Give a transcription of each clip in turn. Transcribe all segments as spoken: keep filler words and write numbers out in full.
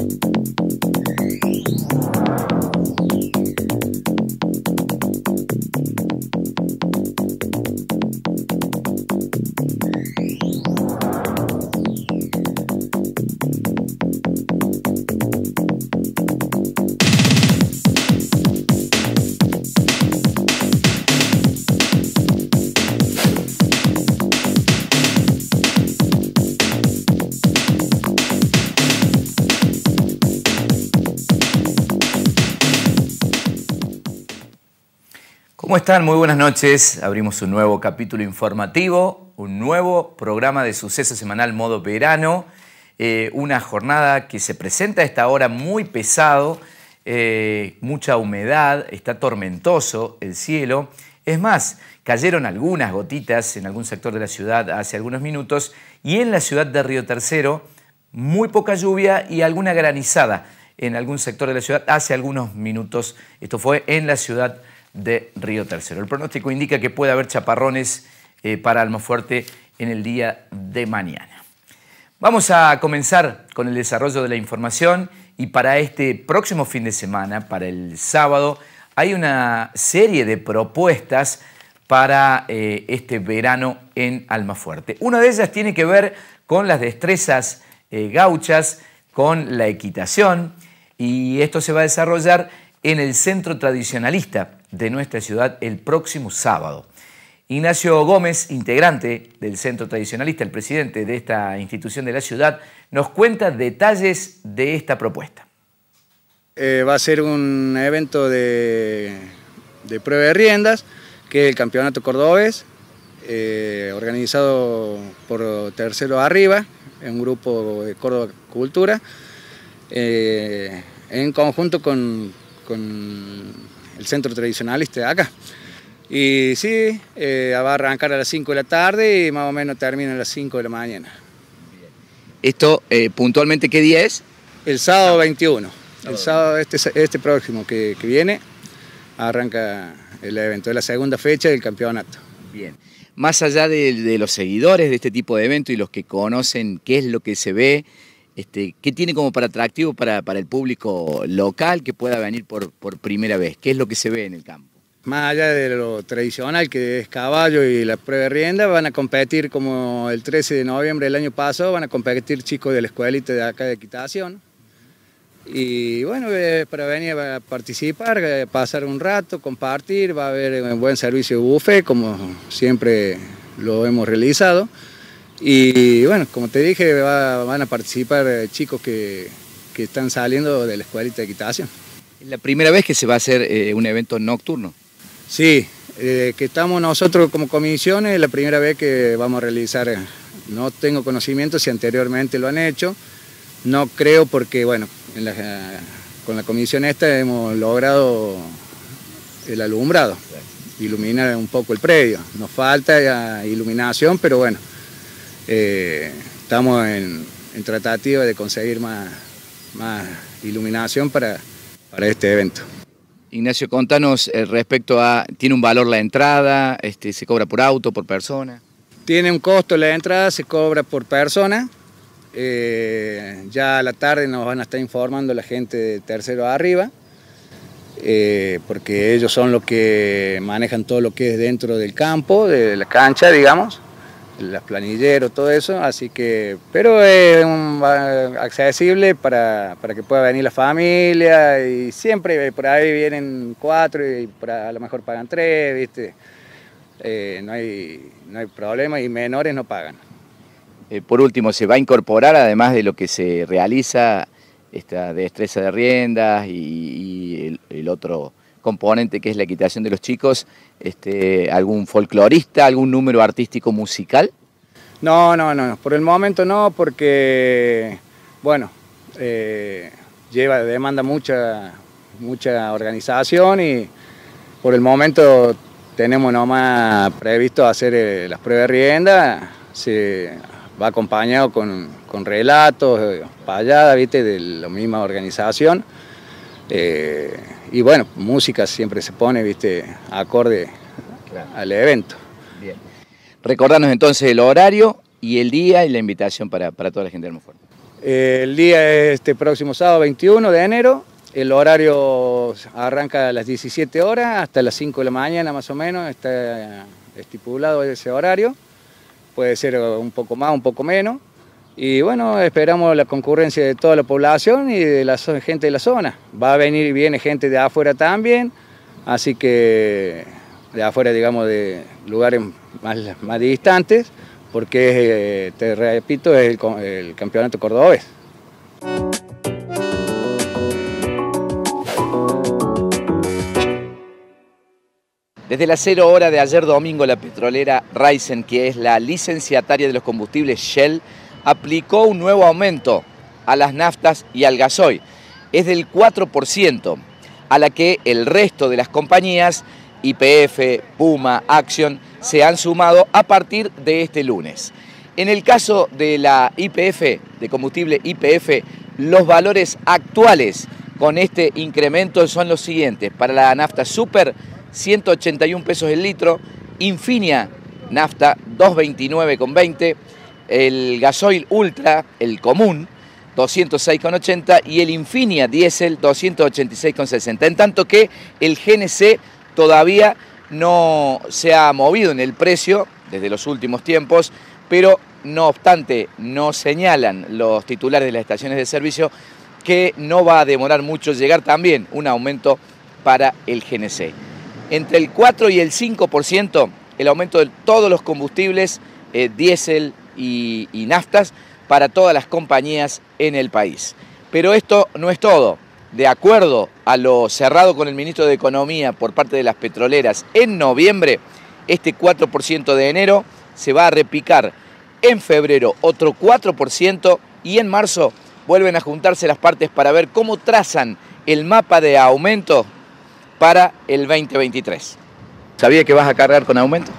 ¿Cómo están? Muy buenas noches. Abrimos un nuevo capítulo informativo, un nuevo programa de suceso semanal modo verano, eh, una jornada que se presenta a esta hora muy pesado, eh, mucha humedad, está tormentoso el cielo. Es más, cayeron algunas gotitas en algún sector de la ciudad hace algunos minutos y en la ciudad de Río Tercero muy poca lluvia y alguna granizada en algún sector de la ciudad hace algunos minutos. Esto fue en la ciudad de Río Tercero. El pronóstico indica que puede haber chaparrones eh, para Almafuerte en el día de mañana. Vamos a comenzar con el desarrollo de la información y para este próximo fin de semana, para el sábado, hay una serie de propuestas para eh, este verano en Almafuerte. Una de ellas tiene que ver con las destrezas eh, gauchas, con la equitación, y esto se va a desarrollar en el Centro Tradicionalista de nuestra ciudad el próximo sábado. Ignacio Gómez, integrante del Centro Tradicionalista, el presidente de esta institución de la ciudad, nos cuenta detalles de esta propuesta. Eh, va a ser un evento de, de prueba de riendas, que es el Campeonato Cordobés, eh, organizado por Tercero Arriba, un grupo de Córdoba Cultura, eh, en conjunto con, con el Centro Tradicionalista de acá. Y sí, eh, va a arrancar a las cinco de la tarde y más o menos termina a las cinco de la mañana. ¿Esto eh, puntualmente qué día es? El sábado veintiuno. El sábado este, este próximo que, que viene arranca el evento. Es la segunda fecha del campeonato. Bien. Más allá de, de los seguidores de este tipo de evento y los que conocen qué es lo que se ve, Este, ¿qué tiene como para atractivo para, para el público local que pueda venir por, por primera vez? ¿Qué es lo que se ve en el campo? Más allá de lo tradicional que es caballo y la prueba de rienda, van a competir como el trece de noviembre del año pasado, van a competir chicos de la escuelita de acá de equitación. Y bueno, eh, para venir a participar, eh, pasar un rato, compartir, va a haber un buen servicio de buffet, como siempre lo hemos realizado. Y bueno, como te dije, va, van a participar chicos que, que están saliendo de la escuelita de equitación. ¿Es la primera vez que se va a hacer eh, un evento nocturno? Sí, eh, que estamos nosotros como comisión, es la primera vez que vamos a realizar. No tengo conocimiento si anteriormente lo han hecho, no creo porque, bueno, en la, con la comisión esta hemos logrado el alumbrado, iluminar un poco el predio. Nos falta iluminación, pero bueno. Eh, estamos en, en tratativa de conseguir más, más iluminación para, para este evento. Ignacio, contanos eh, respecto a, ¿tiene un valor la entrada? Este, ¿Se cobra por auto, por persona? Tiene un costo la entrada, se cobra por persona. Eh, ya a la tarde nos van a estar informando la gente de Tercero Arriba, eh, porque ellos son los que manejan todo lo que es dentro del campo, de la cancha, digamos. Las planilleros, todo eso, así que, pero es un, accesible para, para que pueda venir la familia y siempre por ahí vienen cuatro y por ahí a lo mejor pagan tres, ¿viste? Eh, no hay, no hay problema y menores no pagan. Eh, por último, ¿se va a incorporar, además de lo que se realiza, esta destreza de riendas y, y el, el otro componente que es la equitación de los chicos, este, algún folclorista, algún número artístico musical? No, no, no, por el momento no, porque, bueno, eh, lleva, demanda mucha, mucha organización y por el momento tenemos nomás previsto hacer eh, las pruebas de rienda, se va acompañado con, con relatos, payadas, ¿viste?, de la misma organización. Eh, y bueno, música siempre se pone, viste, acorde claro. al evento. Bien. Recordanos entonces el horario y el día y la invitación para, para toda la gente de Almafuerte. Eh, el día es este próximo sábado veintiuno de enero. El horario arranca a las diecisiete horas hasta las cinco de la mañana más o menos. Está estipulado ese horario. Puede ser un poco más, un poco menos. Y bueno, esperamos la concurrencia de toda la población y de la gente de la zona. Va a venir y viene gente de afuera también, así que de afuera, digamos, de lugares más, más distantes, porque, te repito, es el, el campeonato cordobés. Desde las cero hora de ayer domingo, la petrolera Raízen, que es la licenciataria de los combustibles Shell, aplicó un nuevo aumento a las naftas y al gasoil. Es del cuatro por ciento, a la que el resto de las compañías, Y P F, Puma, Action, se han sumado a partir de este lunes. En el caso de la Y P F, de combustible Y P F, los valores actuales con este incremento son los siguientes. Para la nafta super, ciento ochenta y un pesos el litro, Infinia nafta, dos veintinueve con veinte, el gasoil ultra, el común, doscientos seis con ochenta y el Infinia diésel, doscientos ochenta y seis con sesenta. En tanto que el G N C todavía no se ha movido en el precio desde los últimos tiempos, pero no obstante no señalan los titulares de las estaciones de servicio que no va a demorar mucho llegar también un aumento para el G N C. Entre el cuatro y el cinco por ciento el aumento de todos los combustibles, eh, diésel y, y naftas para todas las compañías en el país. Pero esto no es todo. De acuerdo a lo cerrado con el ministro de Economía por parte de las petroleras en noviembre, este cuatro por ciento de enero se va a repicar en febrero otro cuatro por ciento y en marzo vuelven a juntarse las partes para ver cómo trazan el mapa de aumento para el veinte veintitrés. ¿Sabía que vas a cargar con aumento?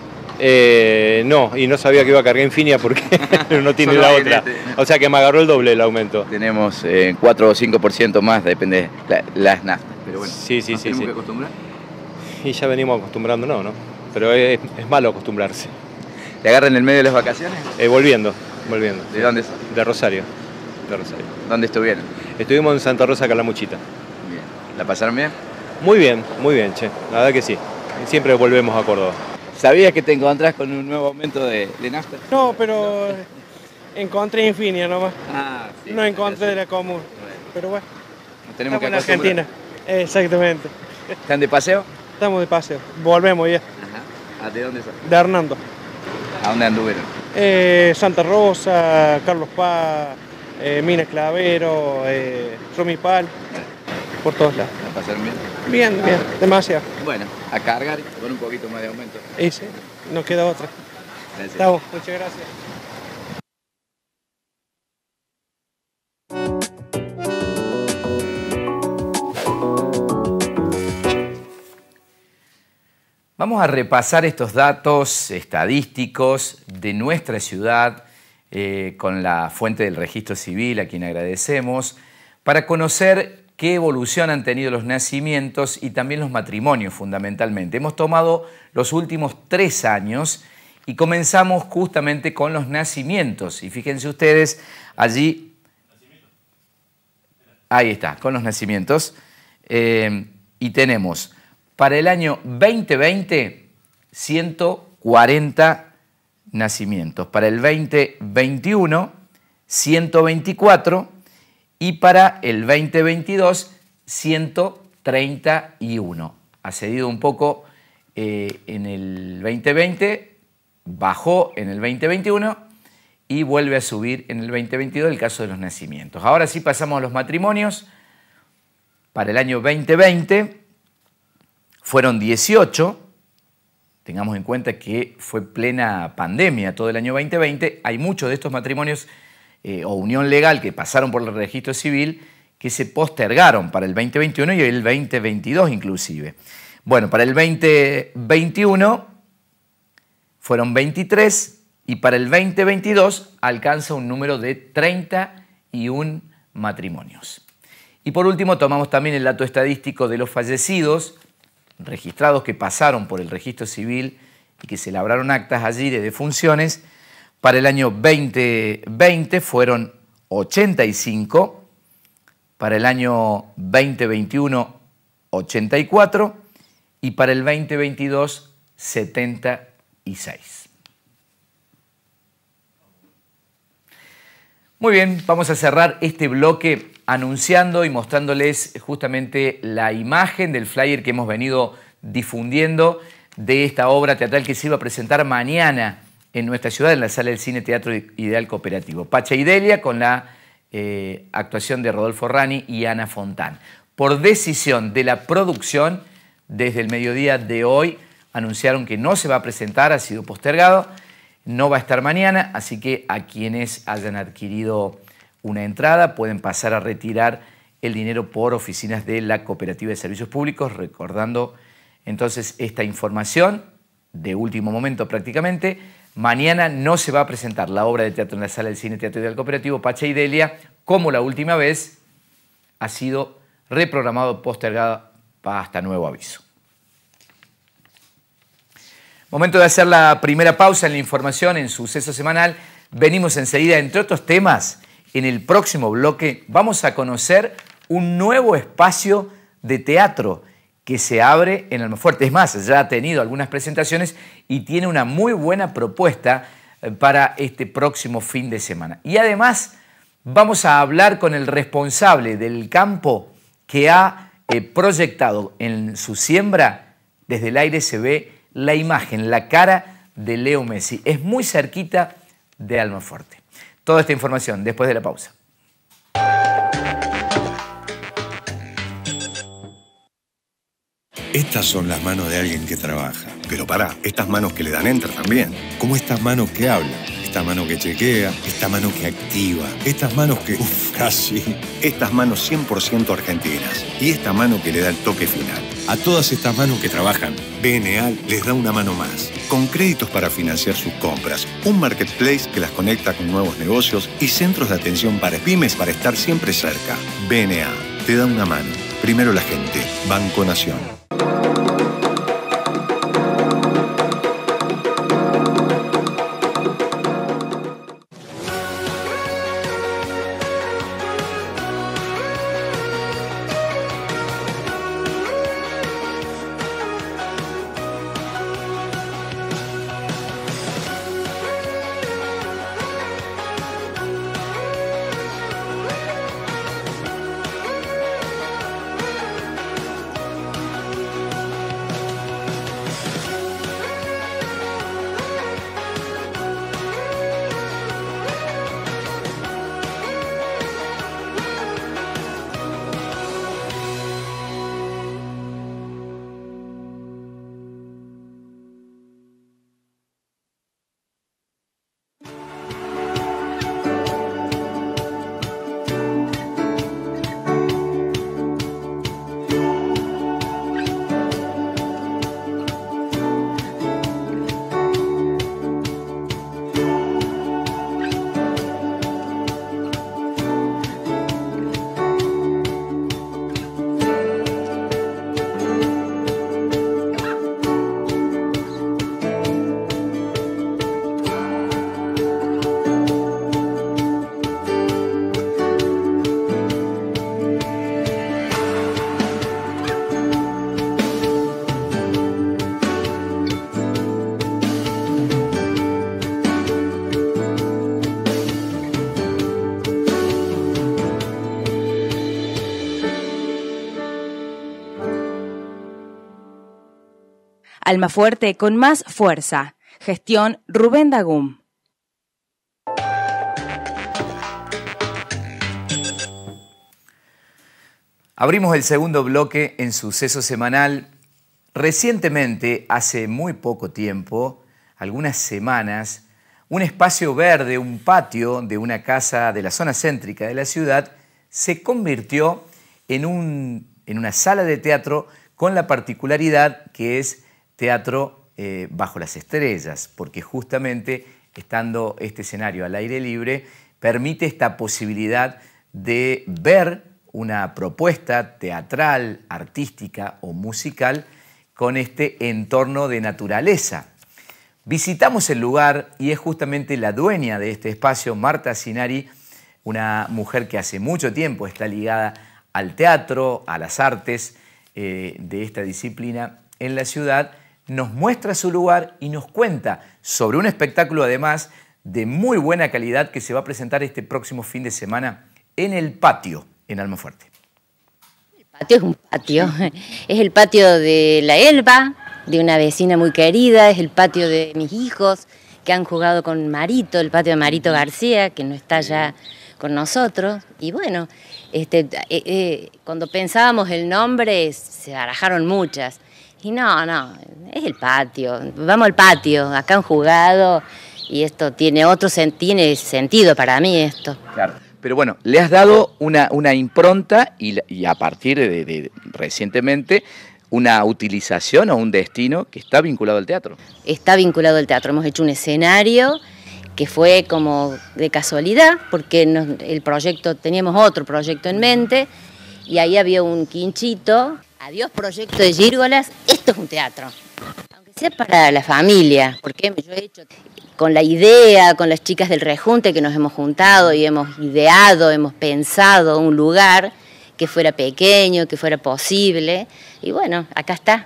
Eh, no, y no sabía que iba a cargar Infinia porque no tiene la otra. O sea que me agarró el doble el aumento. Tenemos eh, cuatro o cinco por ciento más, depende de la, las naftas. Pero bueno, sí, sí, ¿nos sí, tenemos sí. que acostumbrar? Y ya venimos acostumbrándonos, ¿no? Pero es, es malo acostumbrarse. ¿Te agarran en el medio de las vacaciones? Eh, volviendo, volviendo. ¿De dónde son? De Rosario. De Rosario. ¿Dónde estuvieron? Estuvimos en Santa Rosa, Calamuchita. Bien. ¿La pasaron bien? Muy bien, muy bien, che. La verdad que sí. Siempre volvemos a Córdoba. ¿Sabías que te encontrás con un nuevo aumento de, de nafta? No, pero encontré Infinia nomás. Ah, sí. No encontré de la común. Bueno, Pero bueno, nos tenemos que estamos en acostumbrar. Argentina. Exactamente. ¿Están de paseo? Estamos de paseo. Volvemos ya. Ajá. ¿A de dónde son? De Hernando. ¿A dónde anduvieron? Eh, Santa Rosa, Carlos Paz, eh, Mina Clavero, eh, Romipal. Por todos lados. ¿La pasaron bien? Bien, bien. Demasiado. Bueno, a cargar con un poquito más de aumento. Y sí, no queda otra. Gracias. Estamos. Muchas gracias. Vamos a repasar estos datos estadísticos de nuestra ciudad eh, con la fuente del registro civil, a quien agradecemos, para conocer qué evolución han tenido los nacimientos y también los matrimonios fundamentalmente. Hemos tomado los últimos tres años y comenzamos justamente con los nacimientos. Y fíjense ustedes, allí, ahí está, con los nacimientos. Eh, y tenemos para el año veinte veinte, ciento cuarenta nacimientos. Para el veinte veintiuno, ciento veinticuatro. Y para el veinte veintidós, ciento treinta y uno. Ha cedido un poco eh, en el veinte veinte, bajó en el veinte veintiuno y vuelve a subir en el veinte veintidós el caso de los nacimientos. Ahora sí pasamos a los matrimonios. Para el año veinte veinte fueron dieciocho. Tengamos en cuenta que fue plena pandemia todo el año veinte veinte. Hay muchos de estos matrimonios Eh, o unión legal que pasaron por el registro civil que se postergaron para el veinte veintiuno y el veinte veintidós inclusive. Bueno, para el veinte veintiuno fueron veintitrés y para el veinte veintidós alcanza un número de treinta y uno matrimonios. Y por último tomamos también el dato estadístico de los fallecidos registrados que pasaron por el registro civil y que se labraron actas allí de defunciones. Para el año veinte veinte fueron ochenta y cinco, para el año veinte veintiuno, ochenta y cuatro y para el veinte veintidós, setenta y seis. Muy bien, vamos a cerrar este bloque anunciando y mostrándoles justamente la imagen del flyer que hemos venido difundiendo de esta obra teatral que se iba a presentar mañana en nuestra ciudad, en la Sala del Cine Teatro Ideal Cooperativo. Pacha y Delia, con la eh, actuación de Rodolfo Rani y Ana Fontán. Por decisión de la producción, desde el mediodía de hoy anunciaron que no se va a presentar, ha sido postergado, no va a estar mañana, así que a quienes hayan adquirido una entrada pueden pasar a retirar el dinero por oficinas de la Cooperativa de Servicios Públicos, recordando entonces esta información de último momento prácticamente. Mañana no se va a presentar la obra de teatro en la Sala del Cine Teatro Ideal Cooperativo Pacha y Delia, como la última vez, ha sido reprogramado, postergado hasta nuevo aviso. Momento de hacer la primera pausa en la información en Suceso Semanal. Venimos enseguida, entre otros temas, en el próximo bloque vamos a conocer un nuevo espacio de teatro que se abre en Almafuerte. Es más, ya ha tenido algunas presentaciones y tiene una muy buena propuesta para este próximo fin de semana. Y además vamos a hablar con el responsable del campo que ha eh, proyectado en su siembra. Desde el aire se ve la imagen, la cara de Leo Messi. Es muy cerquita de Almafuerte. Toda esta información después de la pausa. Estas son las manos de alguien que trabaja. Pero pará, estas manos que le dan enter también. Como estas manos que hablan. Esta mano que chequea, esta mano que activa, estas manos que... Uf, casi. Estas manos cien por ciento argentinas. Y esta mano que le da el toque final. A todas estas manos que trabajan, B N A les da una mano más. Con créditos para financiar sus compras, un marketplace que las conecta con nuevos negocios y centros de atención para pymes para estar siempre cerca. B N A te da una mano. Primero la gente. Banco Nación. Almafuerte con más fuerza. Gestión Rubén Dagum. Abrimos el segundo bloque en Suceso Semanal. Recientemente, hace muy poco tiempo, algunas semanas, un espacio verde, un patio de una casa de la zona céntrica de la ciudad, se convirtió en, un, en una sala de teatro con la particularidad que es teatro eh, bajo las estrellas, porque justamente estando este escenario al aire libre, permite esta posibilidad de ver una propuesta teatral, artística o musical con este entorno de naturaleza. Visitamos el lugar y es justamente la dueña de este espacio, Marta Sinari, una mujer que hace mucho tiempo está ligada al teatro, a las artes eh, de esta disciplina en la ciudad, nos muestra su lugar y nos cuenta sobre un espectáculo además de muy buena calidad que se va a presentar este próximo fin de semana en el patio, en Almafuerte. El patio es un patio, es el patio de la Elba, de una vecina muy querida, es el patio de mis hijos que han jugado con Marito, el patio de Marito García, que no está ya con nosotros. Y bueno, este, eh, eh, cuando pensábamos el nombre se barajaron muchas. Y no, no, es el patio, vamos al patio, acá han jugado y esto tiene otro sen tiene sentido para mí esto. Claro. Pero bueno, le has dado una, una impronta y, y a partir de, de recientemente una utilización o un destino que está vinculado al teatro. Está vinculado al teatro, hemos hecho un escenario que fue como de casualidad, porque nos, el proyecto, teníamos otro proyecto en mente y ahí había un quinchito. Adiós proyecto de Gírgolas, esto es un teatro, aunque sea para la familia, porque yo he hecho con la idea, con las chicas del rejunte que nos hemos juntado y hemos ideado, hemos pensado un lugar que fuera pequeño, que fuera posible, y bueno, acá está.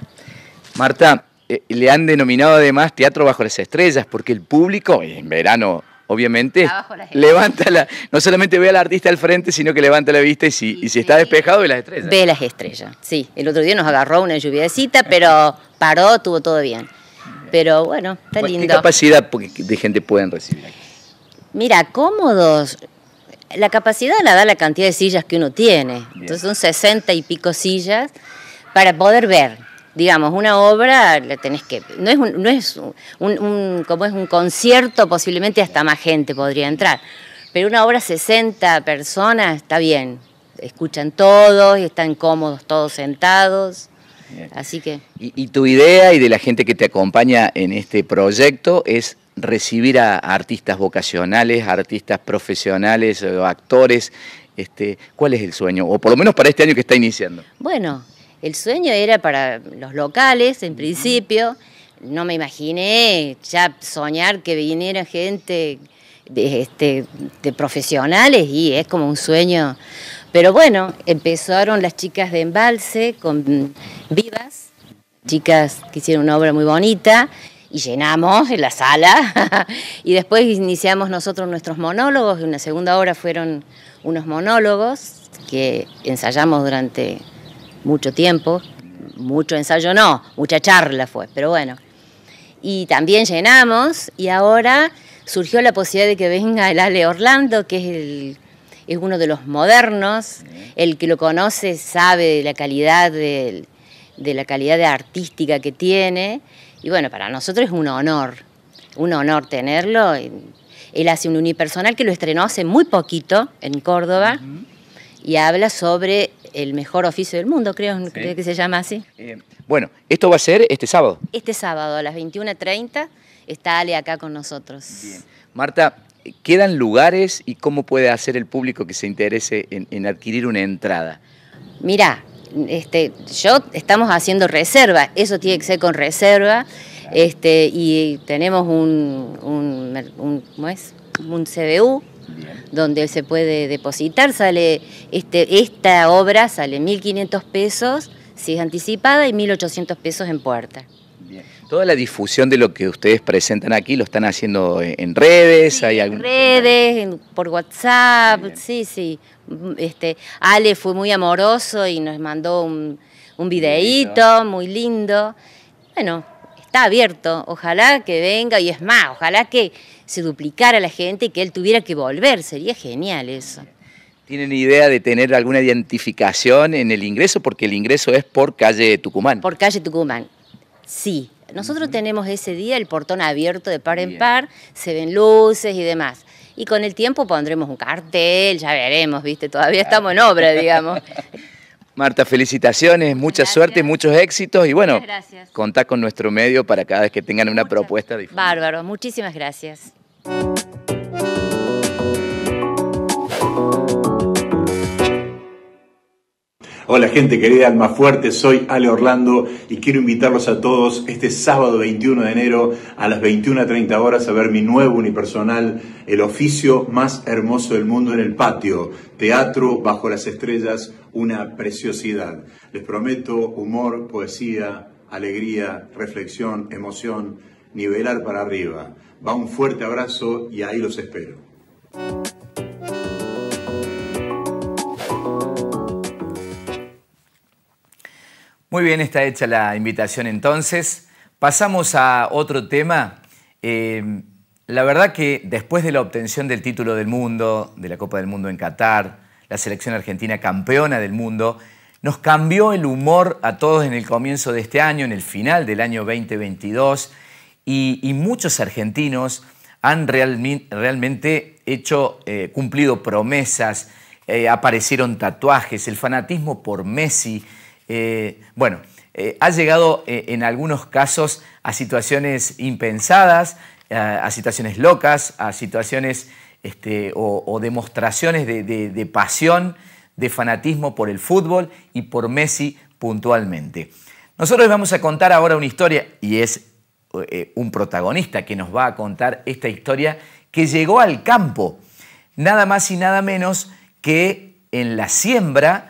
Marta, eh, le han denominado además Teatro Bajo las Estrellas, porque el público, en verano obviamente, levanta la, no solamente ve al artista al frente, sino que levanta la vista y si, y si está despejado ve las estrellas. Ve las estrellas, sí. El otro día nos agarró una lluviecita, pero paró, estuvo todo bien. Pero bueno, está lindo. ¿Qué capacidad de gente pueden recibir aquí? Mira, cómodos. La capacidad la da la cantidad de sillas que uno tiene. Bien. Entonces son sesenta y pico sillas para poder ver. Digamos, una obra la tenés que... No es, un, no es un, un, como es un concierto, posiblemente hasta más gente podría entrar. Pero una obra, sesenta personas, está bien. Escuchan todos, están cómodos todos sentados. Bien. Así que... Y, y tu idea y de la gente que te acompaña en este proyecto es recibir a, a artistas vocacionales, a artistas profesionales, o actores. Este, ¿cuál es el sueño? O por lo menos para este año que está iniciando. Bueno... El sueño era para los locales, en principio. No me imaginé ya soñar que viniera gente de, este, de profesionales y es como un sueño. Pero bueno, empezaron las chicas de Embalse con Vivas, chicas que hicieron una obra muy bonita y llenamos en la sala. Y después iniciamos nosotros nuestros monólogos. Y una segunda obra fueron unos monólogos que ensayamos durante... mucho tiempo, mucho ensayo no, mucha charla fue, pero bueno. Y también llenamos y ahora surgió la posibilidad de que venga el Ale Orlando, que es, el, es uno de los modernos, el que lo conoce sabe de la calidad de, de la calidad de artística que tiene y bueno, para nosotros es un honor, un honor tenerlo. Él hace un unipersonal que lo estrenó hace muy poquito en Córdoba. Uh-huh. Y habla sobre el mejor oficio del mundo, creo, sí. creo que se llama así. Eh, bueno, esto va a ser este sábado. Este sábado a las veintiuna treinta está Ale acá con nosotros. Bien. Marta, ¿quedan lugares y cómo puede hacer el público que se interese en, en adquirir una entrada? Mirá, este, yo estamos haciendo reserva, eso tiene que ser con reserva, este, y tenemos un, un, un, ¿cómo es? un C B U. Bien. Donde se puede depositar, sale este, esta obra sale mil quinientos pesos si es anticipada y mil ochocientos pesos en puerta. Bien. Toda la difusión de lo que ustedes presentan aquí lo están haciendo en redes, sí, hay en algún... redes, en, por WhatsApp, bien. sí, sí. Este, Ale fue muy amoroso y nos mandó un, un videíto muy lindo. Bueno, está abierto, ojalá que venga y es más, ojalá que se duplicara la gente y que él tuviera que volver, sería genial eso. ¿Tienen idea de tener alguna identificación en el ingreso? Porque el ingreso es por calle Tucumán. Por calle Tucumán, sí. Nosotros uh-huh. tenemos ese día el portón abierto de par en Bien. par, se ven luces y demás. Y con el tiempo pondremos un cartel, ya veremos, ¿viste? Todavía estamos en obra, digamos. Marta, felicitaciones, mucha gracias. suerte, muchos éxitos y bueno, contá con nuestro medio para cada vez que tengan una Muchas. propuesta diferente. Bárbaro, muchísimas gracias. Hola gente querida Almafuerte, soy Ale Orlando y quiero invitarlos a todos este sábado veintiuno de enero a las veintiuna treinta horas a ver mi nuevo unipersonal, El oficio más hermoso del mundo en el patio, teatro bajo las estrellas, una preciosidad. Les prometo humor, poesía, alegría, reflexión, emoción, nivelar para arriba. Va un fuerte abrazo y ahí los espero. Muy bien, está hecha la invitación entonces. Pasamos a otro tema. Eh, la verdad que después de la obtención del título del mundo, de la Copa del Mundo en Qatar, la selección argentina campeona del mundo, nos cambió el humor a todos en el comienzo de este año, en el final del año veinte veintidós, y, y muchos argentinos han realmi, realmente hecho, eh, cumplido promesas, eh, aparecieron tatuajes, el fanatismo por Messi. Eh, bueno, eh, ha llegado eh, en algunos casos a situaciones impensadas, a, a situaciones locas, a situaciones este, o, o demostraciones de, de, de pasión, de fanatismo por el fútbol y por Messi puntualmente. Nosotros les vamos a contar ahora una historia y es eh, un protagonista que nos va a contar esta historia que llegó al campo, nada más y nada menos que en la siembra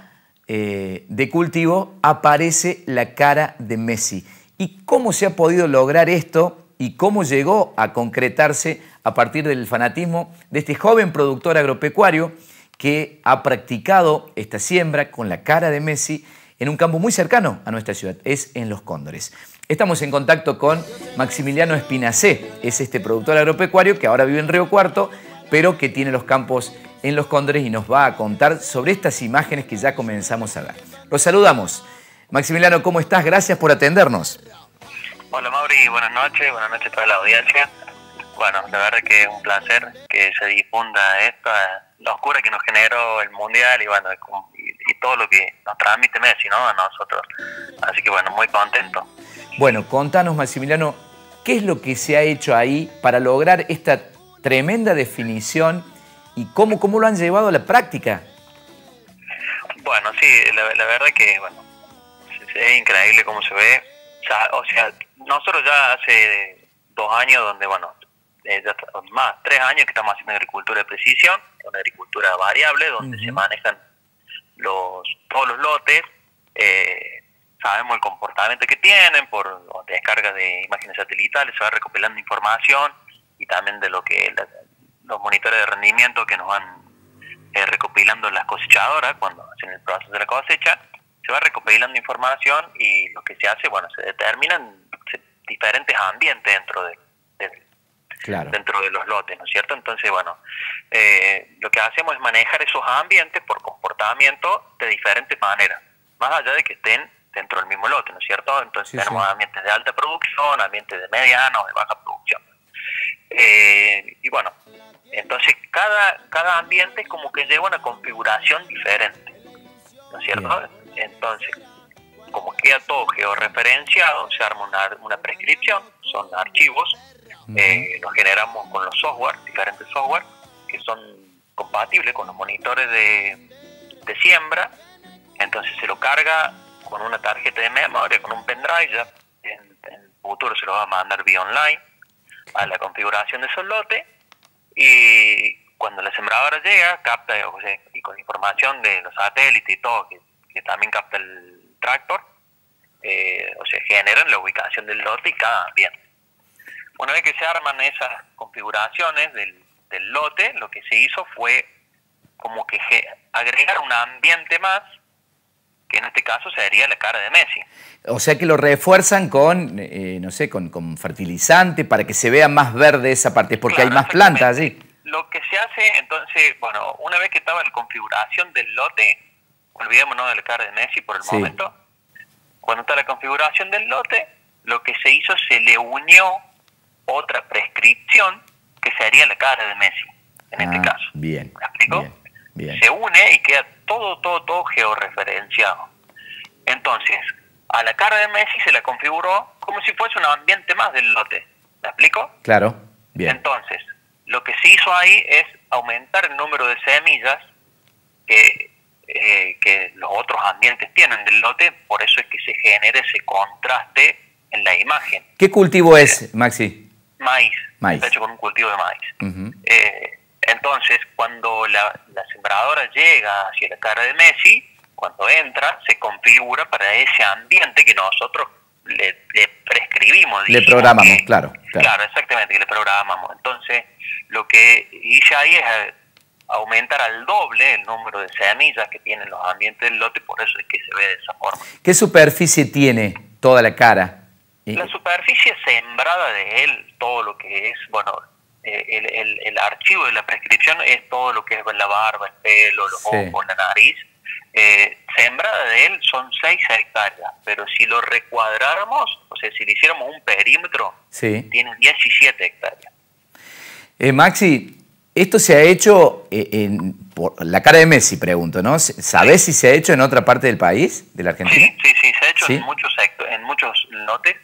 Eh, de cultivo aparece la cara de Messi. ¿Y cómo se ha podido lograr esto y cómo llegó a concretarse a partir del fanatismo de este joven productor agropecuario que ha practicado esta siembra con la cara de Messi en un campo muy cercano a nuestra ciudad? Es en Los Cóndores. Estamos en contacto con Maximiliano Espinacé, es este productor agropecuario que ahora vive en Río Cuarto, pero que tiene los campos en Los Cóndores y nos va a contar sobre estas imágenes que ya comenzamos a ver. Los saludamos. Maximiliano, ¿cómo estás? Gracias por atendernos. Hola Mauri, buenas noches, buenas noches a toda la audiencia. Bueno, la verdad que es un placer que se difunda esto, la oscura que nos generó el Mundial y bueno, y, y todo lo que nos transmite Messi, ¿no? A nosotros. Así que bueno, muy contento. Bueno, contanos Maximiliano, ¿qué es lo que se ha hecho ahí para lograr esta tremenda definición? ¿Y cómo, cómo lo han llevado a la práctica? Bueno, sí, la, la verdad que bueno, es increíble cómo se ve. O sea, o sea, nosotros ya hace dos años, donde bueno, eh, ya más, tres años que estamos haciendo agricultura de precisión, una agricultura variable, donde uh-huh. se manejan los todos los lotes, eh, sabemos el comportamiento que tienen por descarga de imágenes satelitales, se va recopilando información y también de lo que la, los monitores de rendimiento que nos van eh, recopilando las cosechadoras cuando hacen el proceso de la cosecha, se va recopilando información y lo que se hace, bueno, se determinan diferentes ambientes dentro de, de claro. dentro de los lotes, ¿no es cierto? Entonces, bueno, eh, lo que hacemos es manejar esos ambientes por comportamiento de diferentes maneras, más allá de que estén dentro del mismo lote, ¿no es cierto? Entonces sí, tenemos sí. ambientes de alta producción, ambientes de mediana o de baja producción. Eh, y bueno, entonces cada cada ambiente es como que lleva una configuración diferente, ¿no es cierto? Bien. Entonces, como queda todo georreferenciado, se arma una, una prescripción, son archivos, uh-huh. eh, los generamos con los software, diferentes software, que son compatibles con los monitores de, de siembra, entonces se lo carga con una tarjeta de memoria, con un pendrive, ya en, en el futuro se lo va a mandar vía online a la configuración de esos lotes, y cuando la sembradora llega, capta, o sea, y con información de los satélites y todo, que, que también capta el tractor, eh, o sea, generan la ubicación del lote y cada ambiente. Una vez que se arman esas configuraciones del, del lote, lo que se hizo fue como que agregar un ambiente más, que en este caso sería la cara de Messi. O sea que lo refuerzan con, eh, no sé, con, con fertilizante para que se vea más verde esa parte, porque claro, hay más plantas allí. Lo que se hace, entonces, bueno, una vez que estaba la configuración del lote, olvidémonos de la cara de Messi por el sí. momento, cuando está la configuración del lote, lo que se hizo, se le unió otra prescripción que sería la cara de Messi, en ah, este caso. Bien, ¿me explico? Bien, bien. Se une y queda todo, todo, todo georreferenciado. Entonces, a la cara de Messi se la configuró como si fuese un ambiente más del lote. ¿Me explico? Claro, bien. Entonces, lo que se hizo ahí es aumentar el número de semillas que eh, que los otros ambientes tienen del lote, por eso es que se genera ese contraste en la imagen. ¿Qué cultivo es, Maxi? Maíz, Maíz. está hecho con un cultivo de maíz. Uh-huh. eh, entonces, cuando la, la sembradora llega hacia la cara de Messi, cuando entra, se configura para ese ambiente que nosotros le, le prescribimos. Le programamos, que, claro, claro. Claro, exactamente, que le programamos. Entonces, lo que hice ahí es aumentar al doble el número de semillas que tienen los ambientes del lote, por eso es que se ve de esa forma. ¿Qué superficie tiene toda la cara? La superficie sembrada de él, todo lo que es, bueno, eh, el, el, el archivo de la prescripción es todo lo que es la barba, el pelo, los Sí. ojos, la nariz. Eh, sembrada de él son seis hectáreas, pero si lo recuadráramos, o sea, si le hiciéramos un perímetro, Sí. tiene diecisiete hectáreas. Eh, Maxi, esto se ha hecho eh, en, por la cara de Messi, pregunto, ¿no? ¿Sabés si se ha hecho en otra parte del país, de la Argentina? Sí, sí, sí, se ha hecho ¿Sí? en muchos sector, en muchos lotes,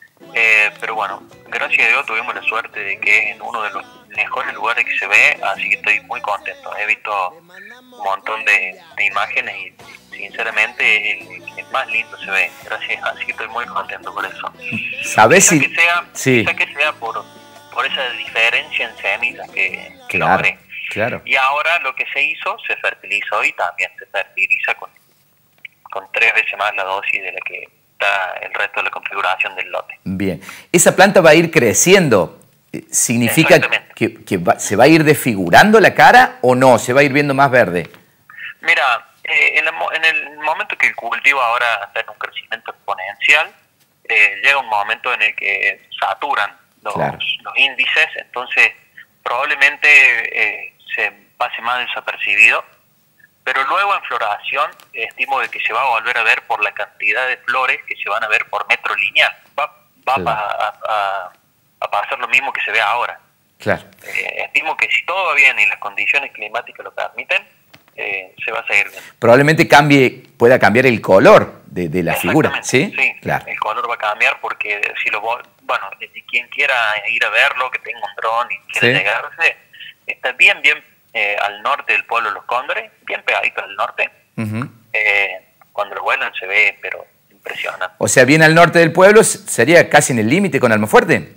eh, pero bueno, gracias a Dios tuvimos la suerte de que es en uno de los mejores lugares que se ve, así que estoy muy contento. He visto un montón de, de imágenes y sinceramente el, el más lindo se ve, gracias, así que estoy muy contento por eso. ¿Sabés Quizá si...? que sea, Sí, quizá que sea por, por esa diferencia en semillas que, que claro, logré. claro. Y ahora lo que se hizo, se fertilizó y también se fertiliza con, con tres veces más la dosis de la que está el resto de la configuración del lote. Bien. ¿Esa planta va a ir creciendo? ¿Significa que, que va, se va a ir desfigurando la cara o no? ¿Se va a ir viendo más verde? Mira, eh, en, el, en el momento que el cultivo ahora está en un crecimiento exponencial, eh, llega un momento en el que saturan los, Claro. los índices, entonces probablemente eh, se pase más desapercibido, pero luego en floración estimo de que se va a volver a ver por la cantidad de flores que se van a ver por metro lineal. Va, va Claro. a, a, a pasar lo mismo que se ve ahora. Claro. Eh, estimo que si todo va bien y las condiciones climáticas lo permiten, eh, se va a seguir viendo. Probablemente cambie, pueda cambiar el color de, de la figura, ¿sí? Sí, Claro. el color va a cambiar porque si lo vo- bueno, si quien quiera ir a verlo, que tenga un dron y quiera Sí. llegarse, está bien, bien eh, al norte del pueblo de Los Cóndores, bien pegadito al norte. Ujú. Eh, cuando lo vuelan se ve, pero impresionante. O sea, bien al norte del pueblo, sería casi en el límite con Almafuerte.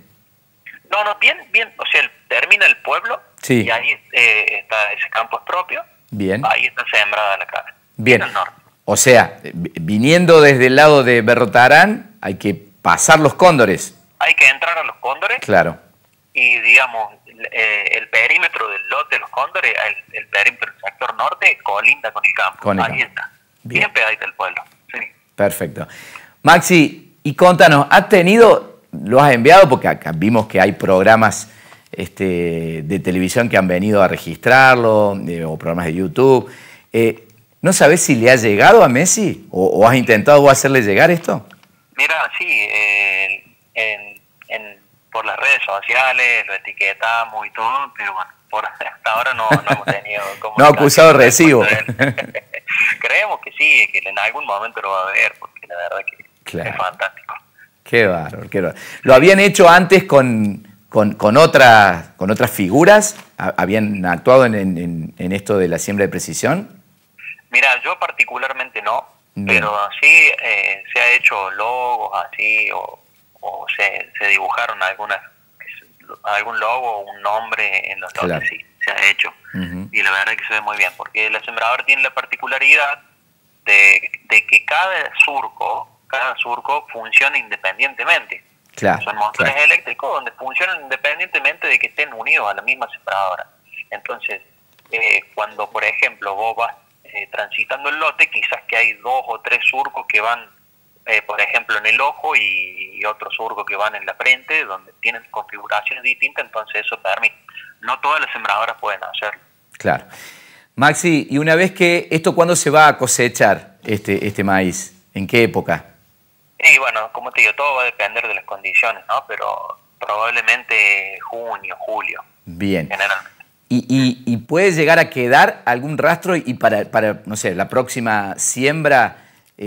No, no, bien, bien, o sea, termina el pueblo Sí. y ahí eh, está ese campo es propio, Bien. ahí está sembrada la cara. Bien. al norte. O sea, vi- viniendo desde el lado de Berrotarán, hay que pasar los Cóndores. Hay que entrar a Los Cóndores Claro. y, digamos, eh, el perímetro del lote de Los Cóndores, el, el perímetro del sector norte, colinda con el campo. Con el Ahí campo. está. Bien. Bien, pegadito al pueblo. Sí. Perfecto. Maxi, y contanos, ¿has tenido, lo has enviado? Porque acá vimos que hay programas este, de televisión que han venido a registrarlo, de- o programas de YouTube. Eh, ¿No sabés si le ha llegado a Messi? ¿O, o has intentado vos hacerle llegar esto? Mira, sí, eh, en, en, por las redes sociales lo etiquetamos y todo, pero bueno, por hasta ahora no, no hemos tenido No ha acusado recibo. Creemos que sí, que en algún momento lo va a ver, porque la verdad que Claro. es fantástico. Qué bárbaro, qué bárbaro. ¿Lo habían hecho antes con, con, con, otras, con otras figuras? ¿Ha- ¿Habían actuado en, en, en esto de la siembra de precisión? Mira, yo particularmente no, Bien. pero sí eh, se ha hecho logos así, o, o se, se dibujaron algunas algún logo o un nombre en los lotes, Claro. sí, se ha hecho. Ujú. Y la verdad es que se ve muy bien, porque la sembradora tiene la particularidad de, de que cada surco, cada surco funciona independientemente. Claro, Son motores claro. eléctricos donde funcionan independientemente de que estén unidos a la misma sembradora. Entonces, eh, cuando por ejemplo vos vas eh, transitando el lote, quizás que hay dos o tres surcos que van, eh, por ejemplo, en el ojo y, y otros surcos que van en la frente, donde tienen configuraciones distintas, entonces eso permite. No todas las sembradoras pueden hacerlo. Claro. Maxi, y una vez que esto, ¿cuándo se va a cosechar este, este maíz? ¿En qué época? Y bueno, como te digo, todo va a depender de las condiciones, ¿no? Pero probablemente junio, julio, Bien. generalmente. ¿Y, y, y puede llegar a quedar algún rastro y para, para no sé, la próxima siembra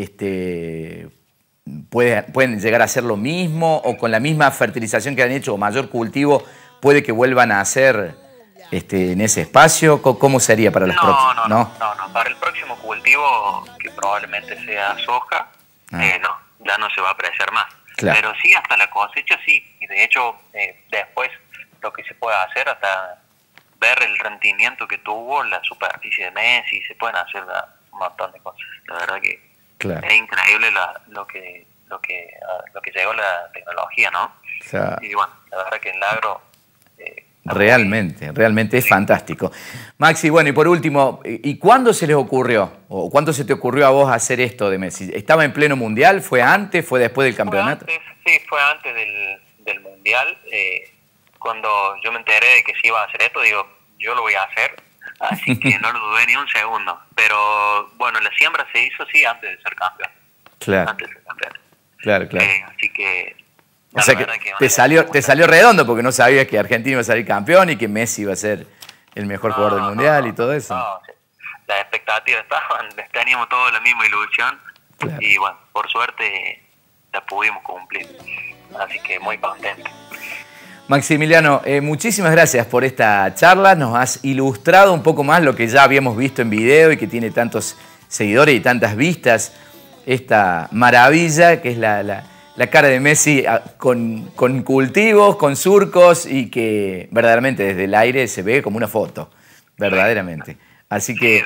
este, puede, pueden llegar a hacer lo mismo o con la misma fertilización que han hecho o mayor cultivo puede que vuelvan a hacer este, en ese espacio? ¿Cómo sería para los no, próximos? No, no, no, no, para el próximo cultivo, que probablemente sea soja, ah. eh, no, ya no se va a apreciar más. Claro. Pero sí, hasta la cosecha sí, y de hecho eh, después lo que se puede hacer hasta ver el rendimiento que tuvo la superficie de Messi, se pueden hacer un montón de cosas. La verdad que claro. es increíble la, lo que lo que lo que llegó la tecnología, ¿no? O sea, y bueno, la verdad que el agro eh, realmente, muy... realmente es sí. fantástico. Maxi, bueno, y por último, ¿y cuándo se les ocurrió, o cuándo se te ocurrió a vos hacer esto de Messi? ¿Estaba en pleno mundial? ¿Fue antes? ¿Fue después del campeonato? Fue antes, sí, fue antes del, del mundial. Eh, cuando yo me enteré de que se iba a hacer esto, digo, yo lo voy a hacer, así que no lo dudé ni un segundo. Pero bueno, la siembra se hizo sí antes de ser campeón. Claro. Antes de ser campeón. Claro, claro. Eh, así que... O sea que, que te salió te salió redondo porque no sabías que Argentina iba a salir campeón y que Messi iba a ser el mejor no, jugador del Mundial no, y todo eso. No, sí. Las expectativas estaban, teníamos todos la misma ilusión claro. y bueno, por suerte la pudimos cumplir. Así que muy contento. Maximiliano, eh, muchísimas gracias por esta charla. Nos has ilustrado un poco más lo que ya habíamos visto en video y que tiene tantos seguidores y tantas vistas. Esta maravilla que es la, la, la cara de Messi con, con cultivos, con surcos y que verdaderamente desde el aire se ve como una foto, verdaderamente. Así que...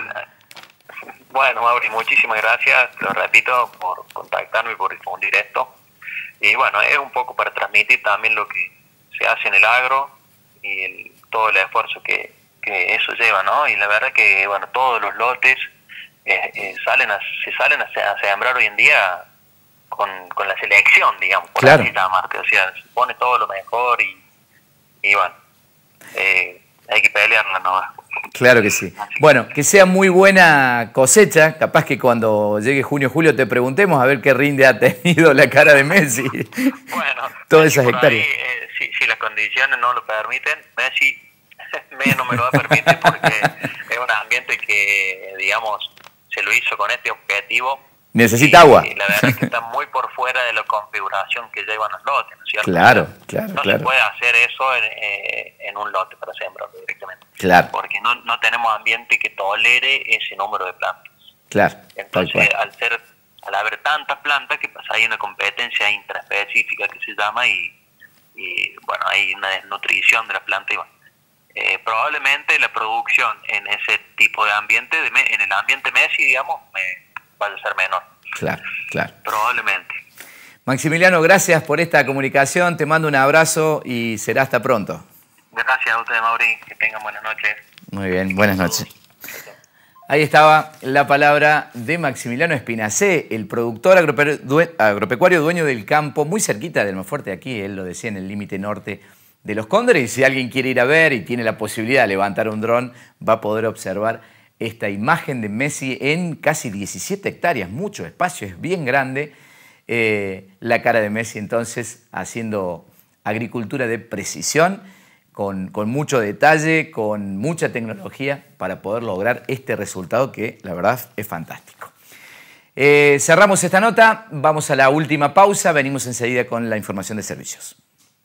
Bueno, Mauri, muchísimas gracias, lo repito, por contactarme y por difundir esto. Y bueno, es un poco para transmitir también lo que se hace en el agro y el, todo el esfuerzo que, que eso lleva, ¿no? Y la verdad que, bueno, todos los lotes eh, eh, salen a, se salen a, a sembrar hoy en día con, con la selección, digamos, por claro. así llamarte. O sea, se pone todo lo mejor y, y bueno, eh, hay que pelearla, ¿no? Claro que sí. Bueno, que sea muy buena cosecha. Capaz que cuando llegue junio, julio te preguntemos a ver qué rinde ha tenido la cara de Messi. Bueno, todas esas hectáreas. Ahí, eh, si, si las condiciones no lo permiten, Messi me, no me lo va a permitir porque es un ambiente que, digamos, se lo hizo con este objetivo. Necesita y, agua. Y la verdad es que está muy por fuera de la configuración que llevan los lotes, ¿no es cierto? Claro, claro, no claro. se puede hacer eso en, eh, en un lote para sembrarlo directamente. Claro. Porque no, no tenemos ambiente que tolere ese número de plantas. Claro. Entonces, al ser, al haber tantas plantas, que pasa, hay una competencia intraespecífica que se llama y, y bueno, hay una desnutrición de la planta y bueno, eh, probablemente la producción en ese tipo de ambiente, de, en el ambiente Messi, digamos, me, vaya a ser menor. Claro, claro. Probablemente. Maximiliano, gracias por esta comunicación, te mando un abrazo y será hasta pronto. Gracias a usted, Mauri, que tengan buenas noches. Muy bien, buenas noches. Ahí estaba la palabra de Maximiliano Espinacé, el productor agropecuario dueño del campo, muy cerquita del Almafuerte, aquí, él lo decía, en el límite norte de los Cóndores, y si alguien quiere ir a ver y tiene la posibilidad de levantar un dron, va a poder observar esta imagen de Messi en casi diecisiete hectáreas, mucho espacio, es bien grande, eh, la cara de Messi entonces haciendo agricultura de precisión, con, con mucho detalle, con mucha tecnología para poder lograr este resultado que la verdad es fantástico. Eh, cerramos esta nota, vamos a la última pausa, venimos enseguida con la información de servicios.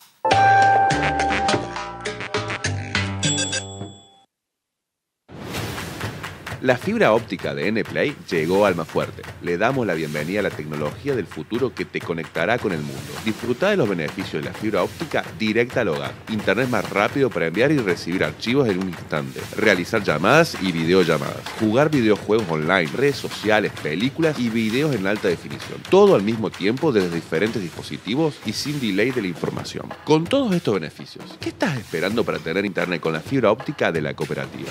La fibra óptica de N-Play llegó a Almafuerte. Le damos la bienvenida a la tecnología del futuro que te conectará con el mundo. Disfruta de los beneficios de la fibra óptica directa al hogar. Internet más rápido para enviar y recibir archivos en un instante. Realizar llamadas y videollamadas. Jugar videojuegos online, redes sociales, películas y videos en alta definición. Todo al mismo tiempo desde diferentes dispositivos y sin delay de la información. Con todos estos beneficios, ¿qué estás esperando para tener internet con la fibra óptica de la cooperativa?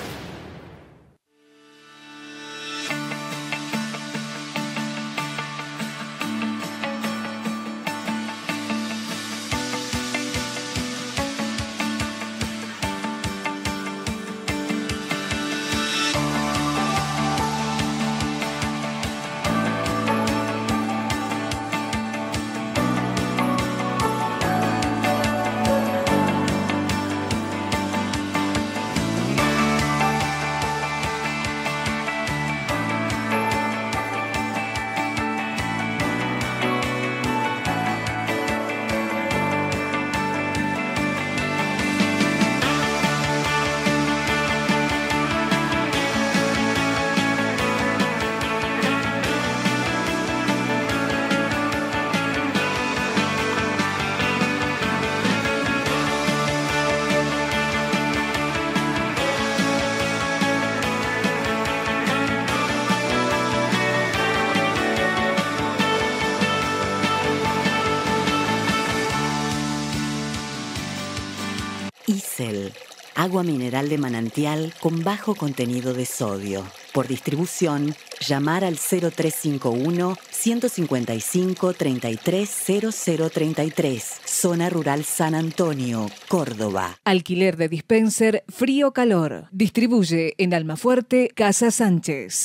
agua mineral de manantial con bajo contenido de sodio. Por distribución, llamar al cero tres cinco uno, uno cinco cinco, tres tres cero cero tres tres, Zona Rural San Antonio, Córdoba. Alquiler de dispenser frío-calor. Distribuye en Almafuerte, Casa Sánchez.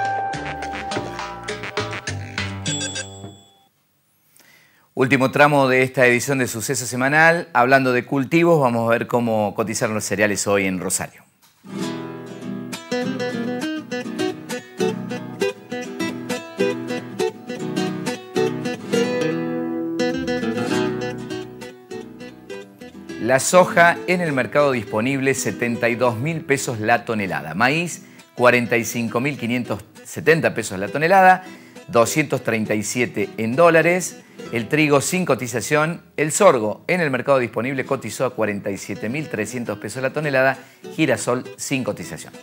Último tramo de esta edición de Suceso Semanal. Hablando de cultivos, vamos a ver cómo cotizaron los cereales hoy en Rosario. La soja en el mercado disponible, setenta y dos mil pesos la tonelada. Maíz, cuarenta y cinco mil quinientos setenta pesos la tonelada. doscientos treinta y siete en dólares. El trigo sin cotización. El sorgo en el mercado disponible cotizó a cuarenta y siete mil trescientos pesos la tonelada. Girasol sin cotización.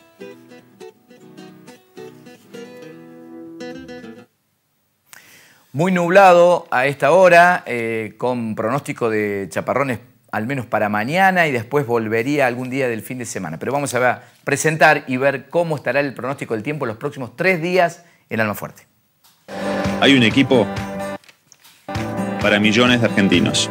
Muy nublado a esta hora, eh, con pronóstico de chaparrones al menos para mañana, y después volvería algún día del fin de semana. Pero vamos a ver, presentar y ver cómo estará el pronóstico del tiempo los próximos tres días en Almafuerte. Hay un equipo para millones de argentinos.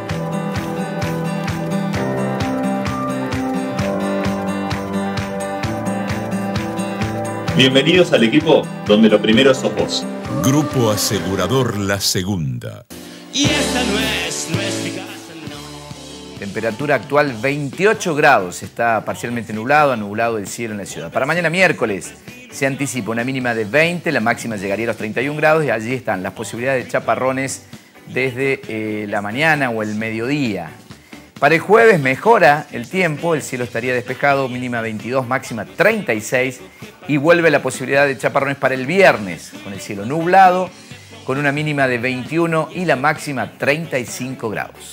Bienvenidos al equipo donde lo primero sos vos. Grupo Asegurador La Segunda. Y esta no es nuestra casa, no. Temperatura actual veintiocho grados, está parcialmente nublado, nublado el cielo en la ciudad. Para mañana miércoles se anticipa una mínima de veinte, la máxima llegaría a los treinta y un grados, y allí están las posibilidades de chaparrones desde eh, la mañana o el mediodía. Para el jueves mejora el tiempo, el cielo estaría despejado, mínima veintidós, máxima treinta y seis, y vuelve la posibilidad de chaparrones para el viernes, con el cielo nublado, con una mínima de veintiuno y la máxima treinta y cinco grados.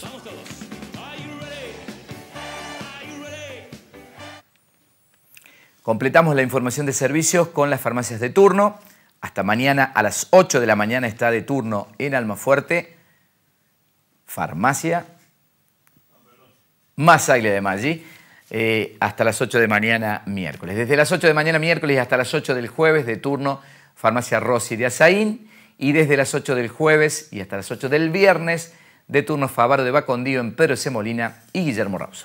Completamos la información de servicios con las farmacias de turno. Hasta mañana a las ocho de la mañana está de turno en Almafuerte Farmacia Masaglia de Maggi, eh, hasta las ocho de mañana miércoles. Desde las ocho de mañana miércoles hasta las ocho del jueves de turno Farmacia Rossi de Azaín, y desde las ocho del jueves y hasta las ocho del viernes de turno Favaro de Bacondío en Pedro C. Molina y Guillermo Rauso.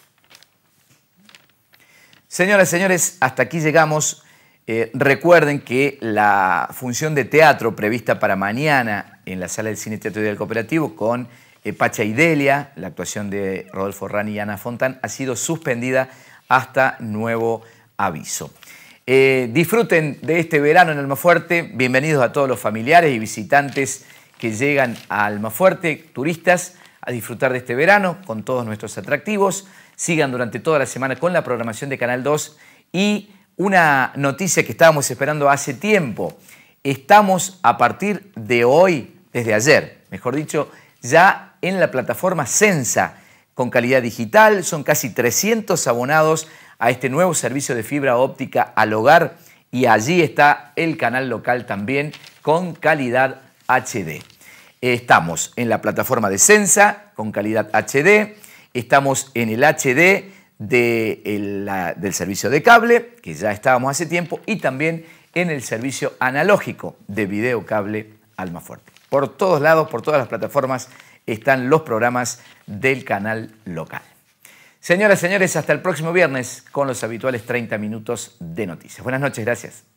Señoras y señores, hasta aquí llegamos. Eh, recuerden que la función de teatro prevista para mañana en la Sala del Cine Teatro del Cooperativo con eh, Pacha y Delia, la actuación de Rodolfo Rani y Ana Fontán, ha sido suspendida hasta nuevo aviso. Eh, disfruten de este verano en Almafuerte. Bienvenidos a todos los familiares y visitantes que llegan a Almafuerte, turistas, a disfrutar de este verano con todos nuestros atractivos. Sigan durante toda la semana con la programación de Canal dos, y una noticia que estábamos esperando hace tiempo. Estamos a partir de hoy, desde ayer, mejor dicho, ya en la plataforma Sensa con calidad digital. Son casi trescientos abonados a este nuevo servicio de fibra óptica al hogar, y allí está el canal local también con calidad H D. Estamos en la plataforma de Sensa con calidad H D. Estamos en el H D de el, la, del servicio de cable, que ya estábamos hace tiempo, y también en el servicio analógico de video cable Almafuerte. Por todos lados, por todas las plataformas, están los programas del canal local. Señoras y señores, hasta el próximo viernes con los habituales treinta minutos de noticias. Buenas noches, gracias.